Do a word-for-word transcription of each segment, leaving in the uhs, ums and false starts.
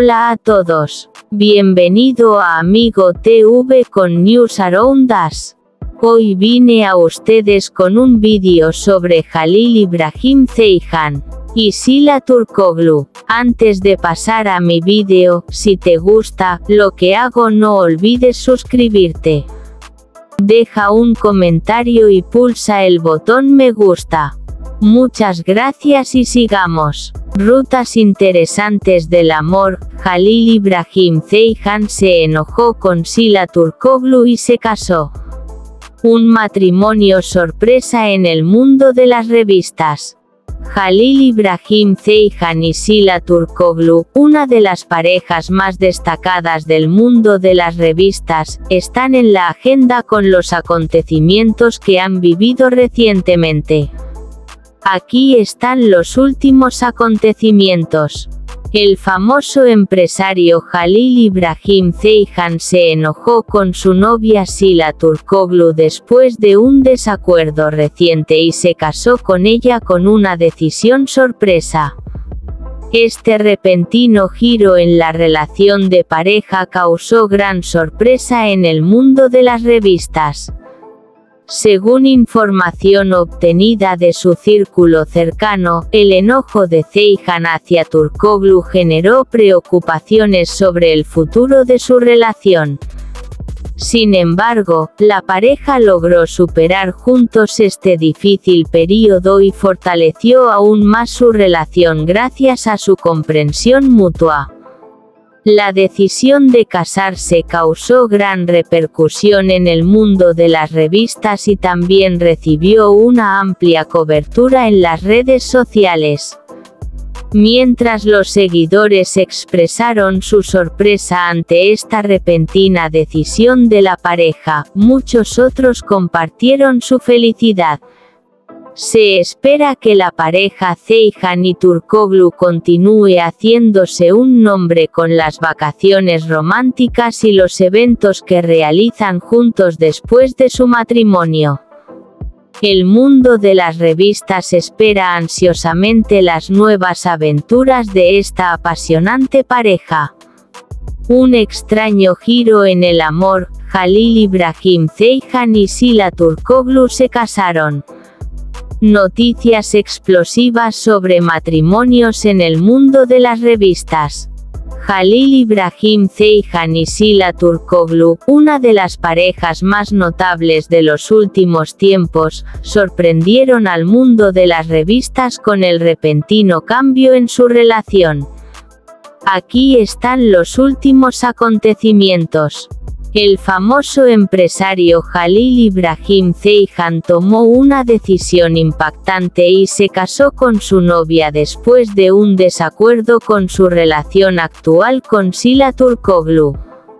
Hola a todos. Bienvenido a Amigo T V con News Around Us. Hoy vine a ustedes con un vídeo sobre Jalil Ibrahim Ceyhan y Sila Turkoglu. Antes de pasar a mi vídeo, si te gusta lo que hago, no olvides suscribirte. Deja un comentario y pulsa el botón me gusta. Muchas gracias y sigamos. Rutas interesantes del amor. Jalil Ibrahim Ceyhan se enojó con Sila Turkoglu y se casó. Un matrimonio sorpresa en el mundo de las revistas. Jalil Ibrahim Ceyhan y Sila Turkoglu, una de las parejas más destacadas del mundo de las revistas, están en la agenda con los acontecimientos que han vivido recientemente. Aquí están los últimos acontecimientos. El famoso empresario Jalil Ibrahim Ceyhan se enojó con su novia Sila Turkoglu después de un desacuerdo reciente y se casó con ella con una decisión sorpresa. Este repentino giro en la relación de pareja causó gran sorpresa en el mundo de las revistas. Según información obtenida de su círculo cercano, el enojo de Ceyhan hacia Turkoglu generó preocupaciones sobre el futuro de su relación. Sin embargo, la pareja logró superar juntos este difícil período y fortaleció aún más su relación gracias a su comprensión mutua. La decisión de casarse causó gran repercusión en el mundo de las revistas y también recibió una amplia cobertura en las redes sociales. Mientras los seguidores expresaron su sorpresa ante esta repentina decisión de la pareja, muchos otros compartieron su felicidad. Se espera que la pareja Ceyhan y Turkoglu continúe haciéndose un nombre con las vacaciones románticas y los eventos que realizan juntos después de su matrimonio. El mundo de las revistas espera ansiosamente las nuevas aventuras de esta apasionante pareja. Un extraño giro en el amor. Jalil Ibrahim Ceyhan y Sila Turkoglu se casaron. Noticias explosivas sobre matrimonios en el mundo de las revistas. Jalil Ibrahim Ceyhan y Sila Turkoglu, una de las parejas más notables de los últimos tiempos, sorprendieron al mundo de las revistas con el repentino cambio en su relación. Aquí están los últimos acontecimientos. El famoso empresario Jalil Ibrahim Ceyhan tomó una decisión impactante y se casó con su novia después de un desacuerdo con su relación actual con Sila Turkoglu.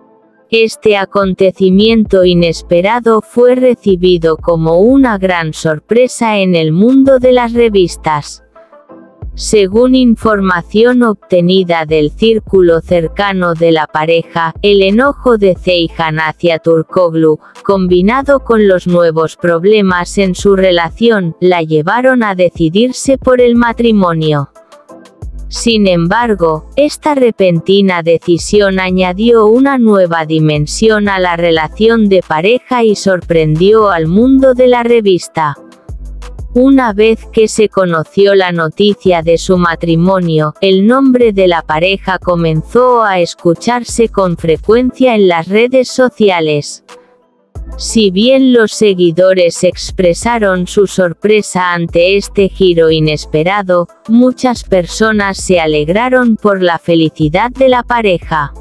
Este acontecimiento inesperado fue recibido como una gran sorpresa en el mundo de las revistas. Según información obtenida del círculo cercano de la pareja, el enojo de Ceyhan hacia Turkoglu, combinado con los nuevos problemas en su relación, la llevaron a decidirse por el matrimonio. Sin embargo, esta repentina decisión añadió una nueva dimensión a la relación de pareja y sorprendió al mundo de la revista. Una vez que se conoció la noticia de su matrimonio, el nombre de la pareja comenzó a escucharse con frecuencia en las redes sociales. Si bien los seguidores expresaron su sorpresa ante este giro inesperado, muchas personas se alegraron por la felicidad de la pareja.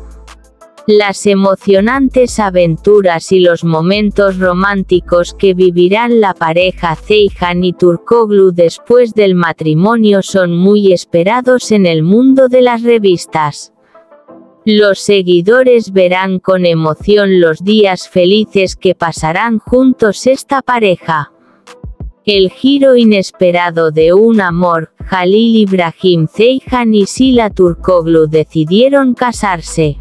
Las emocionantes aventuras y los momentos románticos que vivirán la pareja Ceyhan y Turkoglu después del matrimonio son muy esperados en el mundo de las revistas. Los seguidores verán con emoción los días felices que pasarán juntos esta pareja. El giro inesperado de un amor. Jalil Ibrahim Ceyhan y Sila Turkoglu decidieron casarse.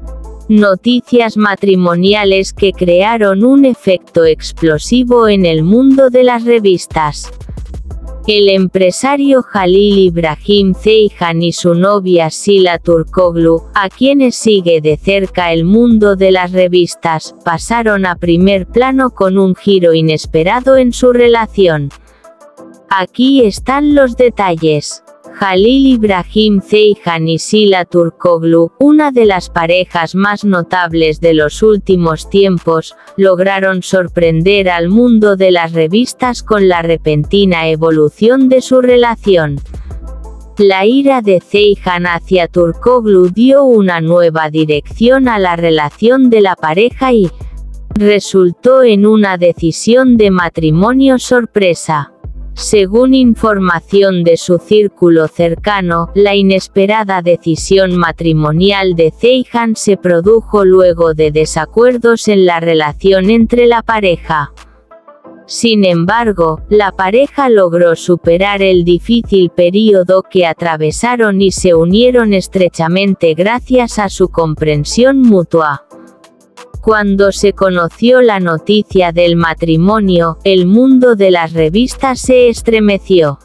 Noticias matrimoniales que crearon un efecto explosivo en el mundo de las revistas. El empresario Halil İbrahim Ceyhan y su novia Sila Turkoglu, a quienes sigue de cerca el mundo de las revistas, pasaron a primer plano con un giro inesperado en su relación. Aquí están los detalles. Halil İbrahim Ceyhan y Sila Turkoglu, una de las parejas más notables de los últimos tiempos, lograron sorprender al mundo de las revistas con la repentina evolución de su relación. La ira de Ceyhan hacia Turkoglu dio una nueva dirección a la relación de la pareja y resultó en una decisión de matrimonio sorpresa. Según información de su círculo cercano, la inesperada decisión matrimonial de Ceyhan se produjo luego de desacuerdos en la relación entre la pareja. Sin embargo, la pareja logró superar el difícil período que atravesaron y se unieron estrechamente gracias a su comprensión mutua. Cuando se conoció la noticia del matrimonio, el mundo de las revistas se estremeció.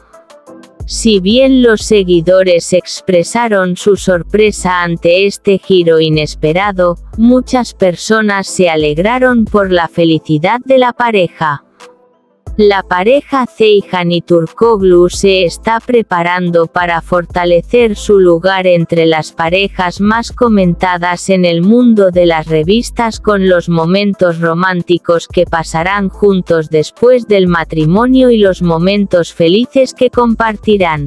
Si bien los seguidores expresaron su sorpresa ante este giro inesperado, muchas personas se alegraron por la felicidad de la pareja. La pareja Ceyhan y Turkoglu se está preparando para fortalecer su lugar entre las parejas más comentadas en el mundo de las revistas con los momentos románticos que pasarán juntos después del matrimonio y los momentos felices que compartirán.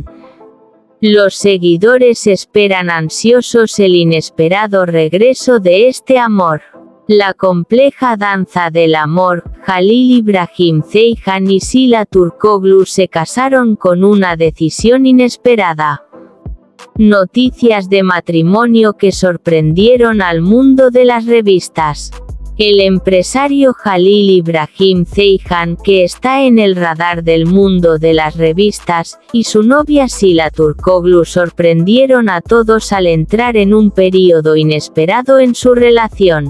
Los seguidores esperan ansiosos el inesperado regreso de este amor. La compleja danza del amor. Halil İbrahim Ceyhan y Sila Turkoglu se casaron con una decisión inesperada. Noticias de matrimonio que sorprendieron al mundo de las revistas. El empresario Halil İbrahim Ceyhan, que está en el radar del mundo de las revistas, y su novia Sila Turkoglu sorprendieron a todos al entrar en un período inesperado en su relación.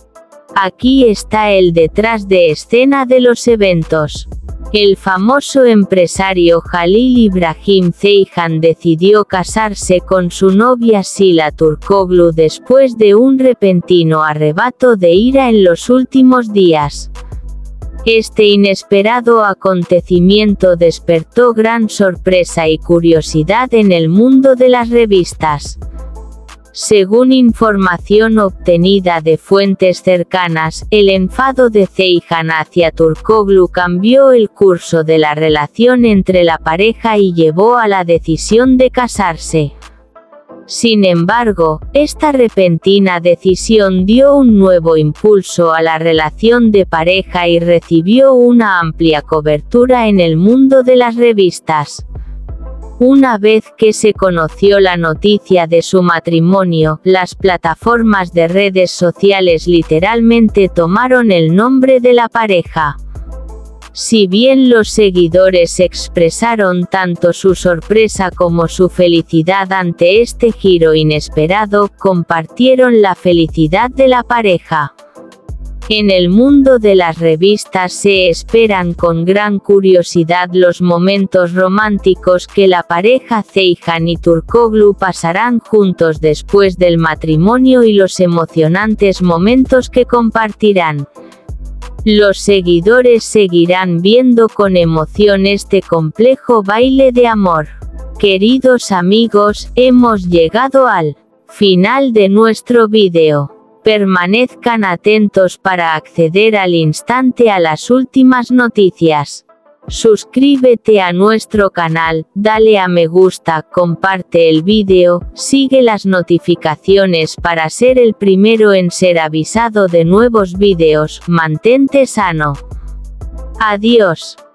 Aquí está el detrás de escena de los eventos. El famoso empresario Halil İbrahim Ceyhan decidió casarse con su novia Sila Turkoglu después de un repentino arrebato de ira en los últimos días. Este inesperado acontecimiento despertó gran sorpresa y curiosidad en el mundo de las revistas. Según información obtenida de fuentes cercanas, el enfado de Ceyhan hacia Turkoglu cambió el curso de la relación entre la pareja y llevó a la decisión de casarse. Sin embargo, esta repentina decisión dio un nuevo impulso a la relación de pareja y recibió una amplia cobertura en el mundo de las revistas. Una vez que se conoció la noticia de su matrimonio, las plataformas de redes sociales literalmente tomaron el nombre de la pareja. Si bien los seguidores expresaron tanto su sorpresa como su felicidad ante este giro inesperado, compartieron la felicidad de la pareja. En el mundo de las revistas se esperan con gran curiosidad los momentos románticos que la pareja Ceyhan y Turkoglu pasarán juntos después del matrimonio y los emocionantes momentos que compartirán. Los seguidores seguirán viendo con emoción este complejo baile de amor. Queridos amigos, hemos llegado al final de nuestro vídeo. Permanezcan atentos para acceder al instante a las últimas noticias. Suscríbete a nuestro canal, dale a me gusta, comparte el vídeo, sigue las notificaciones para ser el primero en ser avisado de nuevos vídeos. Mantente sano. Adiós.